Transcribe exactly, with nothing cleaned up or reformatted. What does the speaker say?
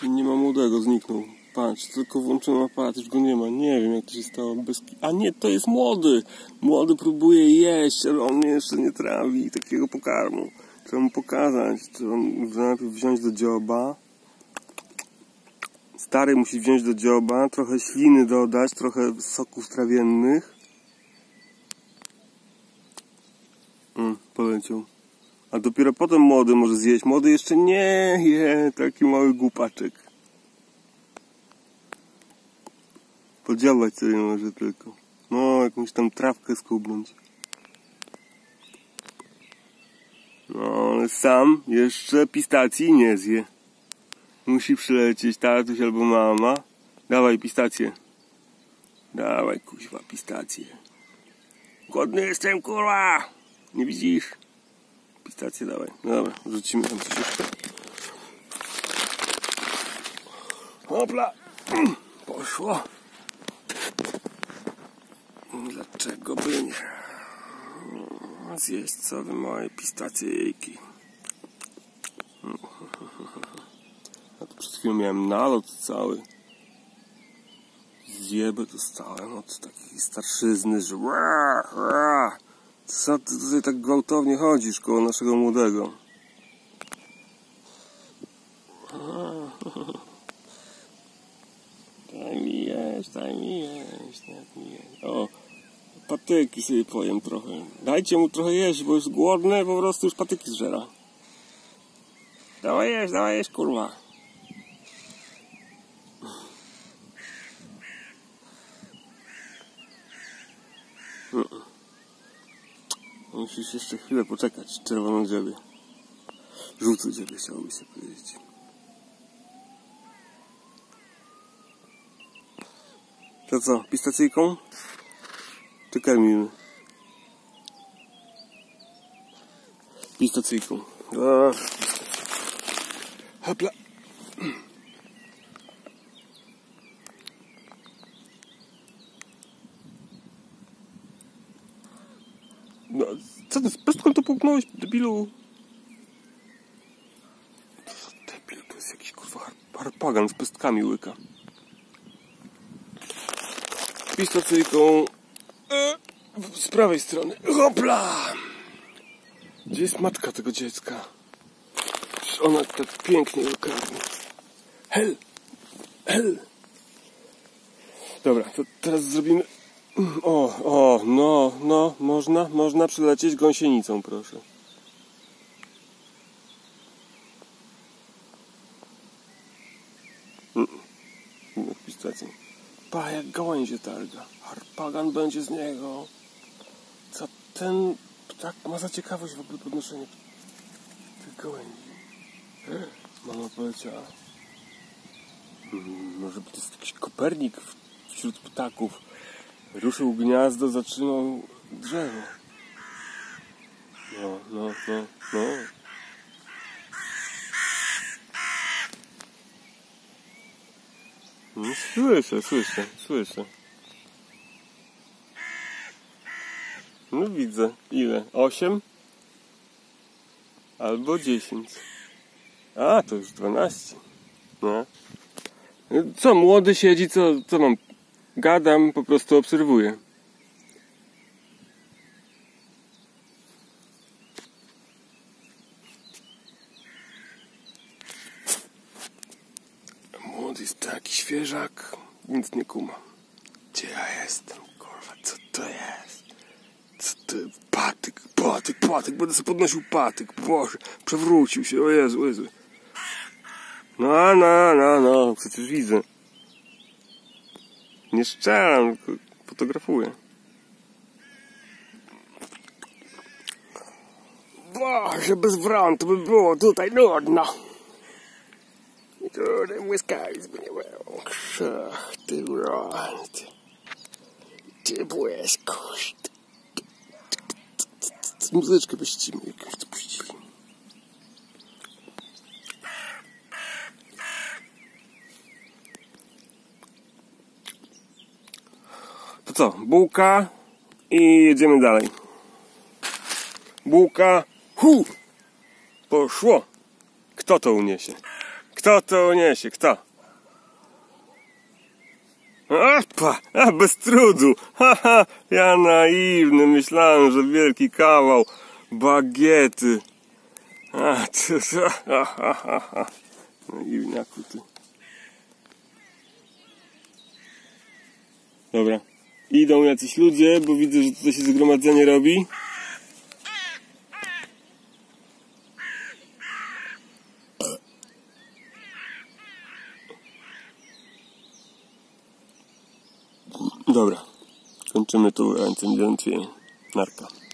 Nie ma młodego, zniknął. Patrz, tylko włączyłem aparat, już go nie ma. Nie wiem, jak to się stało. Bez... A nie, to jest młody. Młody próbuje jeść, ale on mnie jeszcze nie trawi takiego pokarmu. Trzeba mu pokazać. Trzeba najpierw wziąć do dzioba. Stary musi wziąć do dzioba, trochę śliny dodać, trochę soków trawiennych. Mm, poleciał. A dopiero potem młody może zjeść. Młody jeszcze nie je, taki mały głupaczek. Podziałać sobie może tylko. No, jakąś tam trawkę skubnąć. No, ale sam jeszcze pistacji nie zje. Musi przylecieć tatuś albo mama. Dawaj pistację. Dawaj, kuźwa, pistację. Głodny jestem, kurwa! Nie widzisz? Pistację dawaj. No dobra, rzucimy tam coś jeszcze. Hopla! Poszło. Dlaczego by nie? Zjeść sobie moje pistacyjki. A tu przed chwilą miałem nalot cały. Zjeby dostałem od takiej starszyzny, że co ty tutaj tak gwałtownie chodzisz koło naszego młodego? Daj mi jeść, daj mi jeść, daj mi jeść. O, patyki sobie pojem trochę. Dajcie mu trochę jeść, bo jest głodny, po prostu już patyki zżera. Dawaj jeść, dawaj jeść, kurwa. Musisz jeszcze chwilę poczekać, czerwoną dziobie. Żółtą dziobie chciałoby się powiedzieć. To co, pistacyjką? Czy karmimy? Pistacyjką. A, hopla. No, co ty z pestką to połknąłeś, debilu? To za debil, to jest jakiś kurwa harpagan z pestkami łyka. Pistacyjką e, z prawej strony. Hopla! Gdzie jest matka tego dziecka? Przecież ona tak pięknie ją karmi. Hel! Hel! Dobra, to teraz zrobimy... O, o, no, no, można, można przylecieć gąsienicą, proszę. Mm. No, pistacją. Pa, jak gałęzie targa. Harpagan będzie z niego. Co ten ptak ma za ciekawość w ogóle podnoszenia tych gałęzi. Mama poleciała. Hmm, może to jest jakiś Kopernik wśród ptaków. Ruszył gniazdo, zatrzymał drzewo. No, no, no, no. No słyszę, słyszę, słyszę. No widzę. Ile? Osiem? Albo dziesięć. A, to już dwanaście. No. Co, młody siedzi, co, co mam? Gadam, po prostu obserwuję. Młody jest taki świeżak, nic nie kuma. Gdzie ja jestem, kurwa, co to jest? Co to jest? Patyk, patyk, patyk, będę sobie podnosił patyk, Boże, przewrócił się, o Jezu, o Jezu. No, no, no, no, przecież widzę. Nie strzelam, tylko fotografuję. Boże, bez wron to by było tutaj nudno. I tutaj błyskawic by nie było. Krzach, ty wron, ty, ty błyskość. Muzyczkę puścimy, jakąś to puścimy. To co, bułka i jedziemy dalej. Bułka, hu! Poszło! Kto to uniesie? Kto Kto to uniesie? Kto? Opa! A bez trudu! Haha! Ja naiwny, myślałem, że wielki kawał bagiety. A ty, ha, ha, ha, ha. Naiwniaku ty. Dobra. Idą jacyś ludzie, bo widzę, że tutaj się zgromadzenie robi. Dobra. Kończymy tu ręce, nie narka.